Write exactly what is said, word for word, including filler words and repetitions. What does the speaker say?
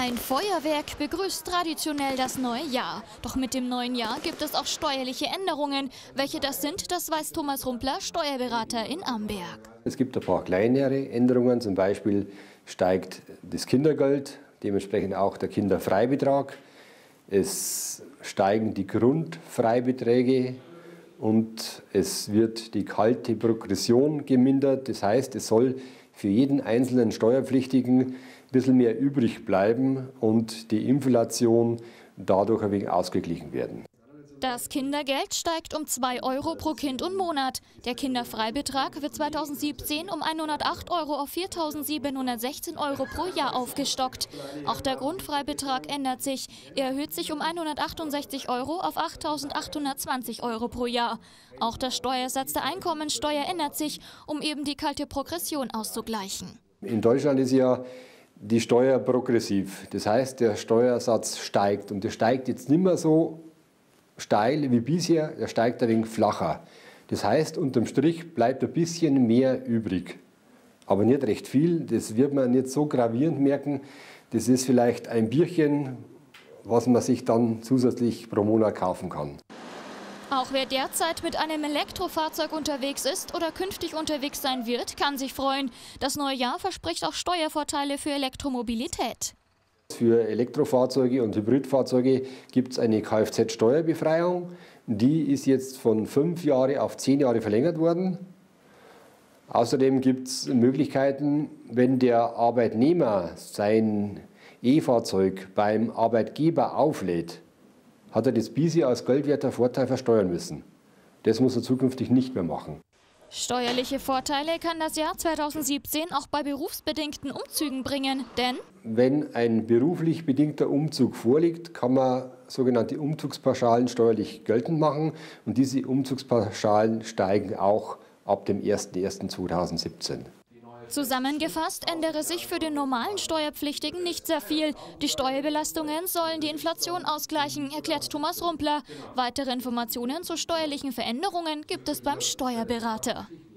Ein Feuerwerk begrüßt traditionell das neue Jahr. Doch mit dem neuen Jahr gibt es auch steuerliche Änderungen. Welche das sind, das weiß Thomas Rumpler, Steuerberater in Amberg. Es gibt ein paar kleinere Änderungen. Zum Beispiel steigt das Kindergeld, dementsprechend auch der Kinderfreibetrag. Es steigen die Grundfreibeträge und es wird die kalte Progression gemindert. Das heißt, es soll für jeden einzelnen Steuerpflichtigen ein bisschen mehr übrig bleiben und die Inflation dadurch ein wenig ausgeglichen werden. Das Kindergeld steigt um zwei Euro pro Kind und Monat. Der Kinderfreibetrag wird zweitausendsiebzehn um hundertacht Euro auf viertausendsiebenhundertsechzehn Euro pro Jahr aufgestockt. Auch der Grundfreibetrag ändert sich. Er erhöht sich um hundertachtundsechzig Euro auf achttausendachthundertzwanzig Euro pro Jahr. Auch der Steuersatz der Einkommensteuer ändert sich, um eben die kalte Progression auszugleichen. In Deutschland ist ja die Steuer progressiv. Das heißt, der Steuersatz steigt. Und der steigt jetzt nicht mehr so steil wie bisher, er steigt ein wenig flacher. Das heißt, unterm Strich bleibt ein bisschen mehr übrig. Aber nicht recht viel, das wird man nicht so gravierend merken. Das ist vielleicht ein Bierchen, was man sich dann zusätzlich pro Monat kaufen kann. Auch wer derzeit mit einem Elektrofahrzeug unterwegs ist oder künftig unterwegs sein wird, kann sich freuen. Das neue Jahr verspricht auch Steuervorteile für Elektromobilität. Für Elektrofahrzeuge und Hybridfahrzeuge gibt es eine Kfz-Steuerbefreiung. Die ist jetzt von fünf Jahre auf zehn Jahre verlängert worden. Außerdem gibt es Möglichkeiten, wenn der Arbeitnehmer sein E-Fahrzeug beim Arbeitgeber auflädt, hat er das bisher als geldwerter Vorteil versteuern müssen. Das muss er zukünftig nicht mehr machen. Steuerliche Vorteile kann das Jahr zweitausendsiebzehn auch bei berufsbedingten Umzügen bringen, denn wenn ein beruflich bedingter Umzug vorliegt, kann man sogenannte Umzugspauschalen steuerlich geltend machen und diese Umzugspauschalen steigen auch ab dem ersten ersten zweitausendsiebzehn. Zusammengefasst ändere sich für den normalen Steuerpflichtigen nicht sehr viel. Die Steuerbelastungen sollen die Inflation ausgleichen, erklärt Thomas Rumpler. Weitere Informationen zu steuerlichen Veränderungen gibt es beim Steuerberater.